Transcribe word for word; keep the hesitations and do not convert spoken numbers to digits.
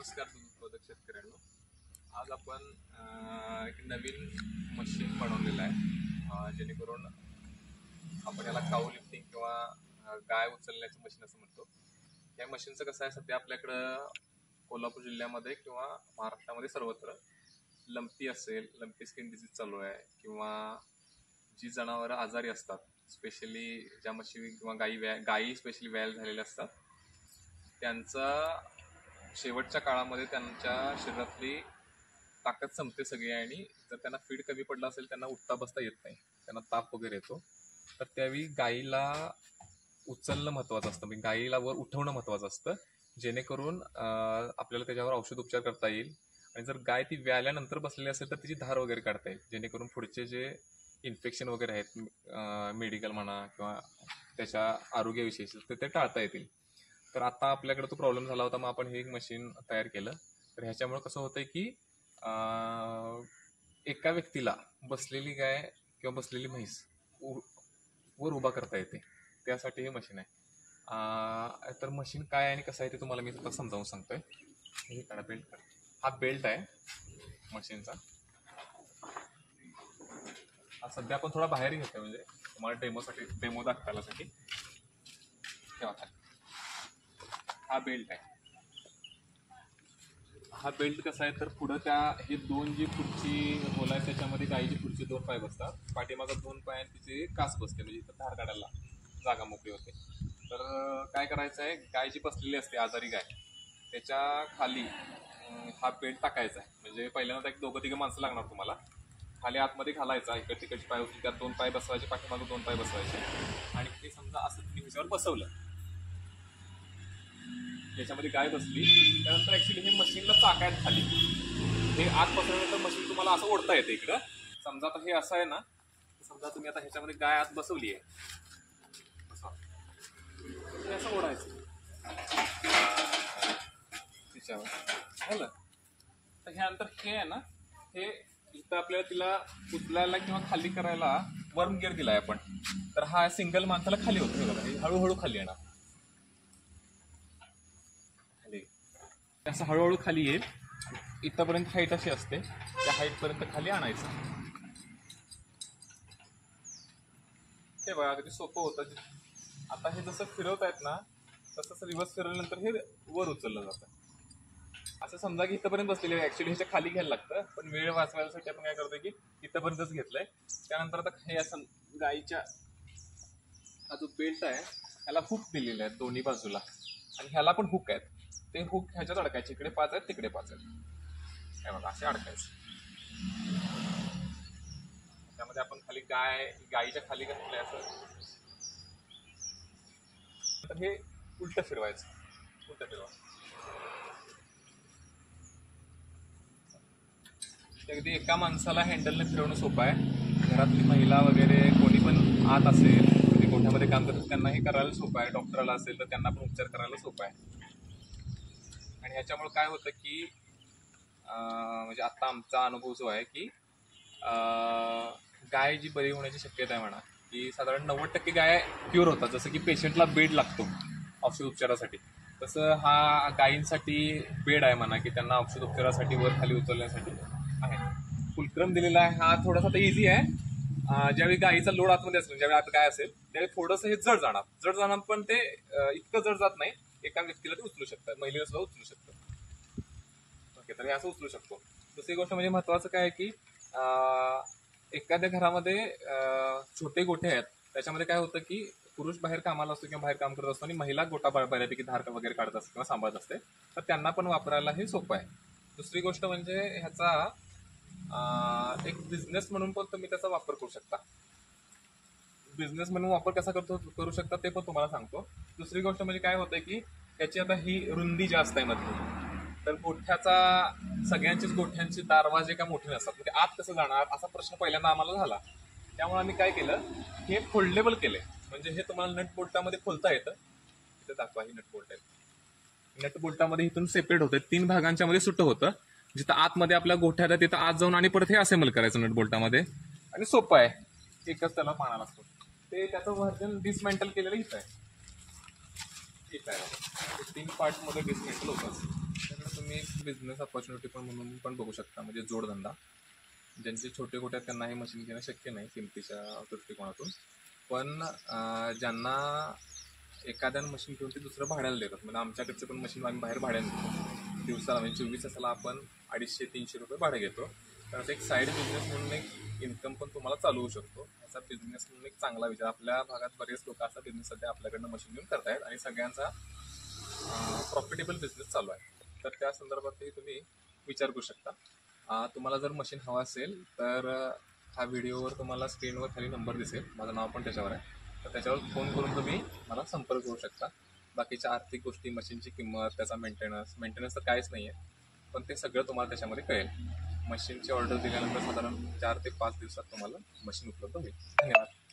नमस्कार दूध उत्पादक शेतकऱ्यांनो. आज आपण एक नवीन मशीन बनवलेलं आहे जेणेकरून आपण याला काऊ लिफ्टिंग किंवा गाय उचलण्याचं मशीन असं म्हणतो. या मशीनचं कसं आहे, सध्या आपल्याकडं कोल्हापूर जिल्ह्यामध्ये किंवा महाराष्ट्रामध्ये सर्वत्र लंपी असेल, लंपी स्किन डिसीज चालू आहे किंवा जी जनावरं आजारी असतात, स्पेशली ज्या म्हशी किंवा गाई वॅ गायी स्पेशली वॅल झालेल्या असतात, त्यांचा शेवटच्या काळामध्ये त्यांच्या शरीरातली ताकद संपते सगळी आणि जर त्यांना फीड कमी पडला असेल, त्यांना उठता बसता येत नाही, त्यांना ताप वगैरे येतो. तर त्यावेळी गायीला उचलणं महत्त्वाचं असतं, म्हणजे गायीला वर उठवणं महत्त्वाचं असतं, जेणेकरून आपल्याला त्याच्यावर औषध उपचार करता येईल. आणि जर गाय ती व्याल्यानंतर बसलेली असेल तर तिची धार वगैरे काढता येईल, जेणेकरून पुढचे जे इन्फेक्शन वगैरे आहेत मेडिकल म्हणा किंवा त्याच्या आरोग्याविषयी तर ते टाळता येतील. तर आता आपल्याकडे तो प्रॉब्लेम झाला होता, मग आपण हे एक मशीन तयार केलं. तर ह्याच्यामुळे कसं होतंय की एका व्यक्तीला बसलेली गाय किंवा बसलेली म्हैस वर उभा करता येते, त्यासाठी हे मशीन आहे. तर मशीन काय आहे आणि कसं आहे ते तुम्हाला मी आता समजावून सांगतोय. हे काढा बेल्ट काढा. हा बेल्ट आहे मशीनचा. हा सध्या आपण थोडा बाहेर घेतोय, म्हणजे तुम्हाला डेमोसाठी डेमो दाखवायसाठी ठेवा. हा बेल्ट आहे. हा बेल्ट कसा आहे तर पुढं त्या हे दोन जी पुढची होल आहे त्याच्यामध्ये गायीची पुढची दोन पाय बसतात, पाठीमागं दोन पाय तिचे कास बसते, म्हणजे इथं धार काढायला जागा मोकळी होते. तर काय करायचं आहे, गाय जी बसलेली असते आजारी गाय, त्याच्या खाली हा बेल्ट टाकायचा आहे. म्हणजे पहिल्यांदा एक दोघं तिघं माणसं लागणार तुम्हाला. खाली आतमध्ये घालायचा, इकडे तिकडचे पाय उचलून त्यात दोन पाय बसवायचे, पाठीमागं दोन पाय बसवायचे आणि ते समजा असं तुम्ही ह्याच्यावर बसवलं, त्याच्यामध्ये गाय बसली, त्यानंतर ऍक्च्युली हे मशीनला चाक आहेत खाली, हे आत बसवल्यानंतर मशीन तुम्हाला असं ओढता येते इकडं. समजा आता हे असं आहे ना, समजा तुम्ही आता ह्याच्यामध्ये गाय आत बसवली आहे, हे असं ओढायचं तिच्यावर झालं. तर ह्यानंतर हे आहे ना, हे इथं आपल्याला तिला उचलायला किंवा खाली करायला वर्म गिअर दिलाय आपण. तर हा सिंगल माणसाला खाली होतो, हे बघा, हे हळूहळू खाली येणार, असं हळूहळू खाली येईल. इथपर्यंत हाईट अशी असते, त्या हाईट पर्यंत खाली आणायचं. हे बघा अगदी सोपं होतं. आता हे जसं फिरवतायत ना, तसं रिव्हर्स फिरवल्यानंतर हे वर उचललं जातं. असं समजा की इथपर्यंत बसलेले आहे, ऍक्च्युली ह्याच्या खाली घ्यायला लागतं, पण वेळ वाचवायसाठी आपण काय करतोय की इथपर्यंतच घेतलंय. त्यानंतर आता हे असं गायीच्या हा जो बेल्ट आहे ह्याला हुक दिलेले आहेत दोन्ही बाजूला, आणि ह्याला पण हुक आहेत. ते हुक ह्याच्यात अडकायचे, इकडे पाच आहेत तिकडे पाच आहेत, हे बघा असे अडकायचे. त्यामध्ये आपण खाली गाय गायीच्या खाली घातलंय असं. तर हे उलट फिरवायचं, उलट फिरवा. अगदी एका माणसाला हँडलने फिरवणं सोपं आहे. घरातली महिला वगैरे कोणी पण आत असेल, म्हणजे गोठ्यामध्ये काम करतात, त्यांना हे करायला सोपं आहे. डॉक्टरला असेल तर त्यांना पण उपचार करायला सोपं आहे. आणि ह्याच्यामुळे काय होतं की म्हणजे आता आमचा अनुभव जो आहे की गाय जी बरी होण्याची शक्यता आहे म्हणा, की साधारण नव्वद टक्के गाय क्युअर होतात. जसं की पेशंटला बेड लागतो औषध उपचारासाठी, तसं हा गायींसाठी बेड आहे म्हणा, की त्यांना औषध उपचारासाठी वर खाली उचलण्यासाठी आहे. फुलक्रम दिलेला आहे. हा थोडासा तर इझी आहे. ज्यावेळी गायीचा लोड आतमध्ये असेल, ज्यावेळी आता काय असेल त्यावेळी थोडंसं हे जड जाणार जड जाणार पण ते इतकं जड जात नाही. एका व्यक्तीला ते उचलू शकतात, महिलेला सुद्धा उचलू शकतात. ओके, तर हे असं उचलू शकतो. दुसरी गोष्ट म्हणजे महत्वाचं काय आहे की एखाद्या घरामध्ये छोटे गोठे आहेत, त्याच्यामध्ये काय होतं की पुरुष बाहेर कामाला असतो किंवा बाहेर काम करत असतो आणि महिला गोठा बऱ्यापैकी धार वगैरे काढत असते किंवा सांभाळत असते, तर त्यांना पण वापरायला हे सोपं आहे. दुसरी गोष्ट म्हणजे ह्याचा एक बिझनेस म्हणून पण तुम्ही त्याचा वापर करू शकता. बिझनेस म्हणून वापर कसा करतो करू शकता ते पण तुम्हाला सांगतो. दुसरी गोष्ट म्हणजे काय होतं की त्याची आता ही रुंदी जास्त आहे मधली, तर गोठ्याचा सगळ्यांचीच गोठ्यांचे दारवाजे का मोठे नसतात, म्हणजे आत कसं जाणार असा प्रश्न पहिल्यांदा आम्हाला झाला. त्यामुळे आम्ही काय केलं, हे फोल्डेबल केले. म्हणजे हे तुम्हाला नट बोल्टामध्ये खोलता येतं. इथे दाखवा, ही नट बोल्ट आहे. नट बोल्टामध्ये इथून सेपरेट होतं, तीन भागांच्या मध्ये सुट्ट होतं. जिथं आतमध्ये आपल्या गोठ्यात आहे तिथं आत जाऊन आणि परत हे असेंबल करायचं नट बोल्टामध्ये, आणि सोपं आहे. एकच त्याला पाना लागतो. ते त्याचं व्हर्जन डिसमेंटल केलेलं इथं आहे. इथं आहे तीन पार्ट मध्ये डिसमेंटल होतं. त्यामुळे तुम्ही बिझनेस अपॉर्च्युनिटी पण म्हणून पण बघू शकता, म्हणजे जोडधंदा. ज्यांचे छोटे छोटे आहेत त्यांना हे मशीन घेणं शक्य नाही किमतीच्या दृष्टिकोनातून, पण अं, ज्यांना एखाद्यानं मशीन घेऊन ते दुसरं भाड्याला देतात, म्हणजे आमच्याकडचं पण मशीन आम्ही बाहेर भाड्याने देतो दिवसाला, म्हणजे चोवीस तासाला आपण अडीचशे तीनशे रुपये भाडे घेतो. तर एक साईड बिझनेस म्हणून एक इन्कम पण तुम्हाला चालू होऊ शकतो. असा बिझनेस म्हणून एक चांगला विचार. आपल्या भागात बरेच लोक असा बिझनेस सध्या आपल्याकडनं मशीन घेऊन करतायत आणि सगळ्यांचा प्रॉफिटेबल बिझनेस चालू आहे. तर त्या संदर्भातही तुम्ही विचार करू शकता. अं, तुम्हाला जर मशीन हवं असेल तर अं, हा व्हिडिओवर तुम्हाला स्क्रीनवर खाली नंबर दिसेल, माझं नाव पण त्याच्यावर आहे, तर त्याच्यावर फोन करून तुम्ही मला संपर्क करू शकता. बाकीच्या आर्थिक गोष्टी, मशीनची किंमत, त्याचा मेंटेनन्स मेंटेनन्स तर काहीच नाही आहे, पण ते सगळं तुम्हाला त्याच्यामध्ये कळेल. मशीनची ऑर्डर दिल्यानंतर साधारण चार ते पाच दिवसात तुम्हाला मशीन उपलब्ध होईल. धन्यवाद.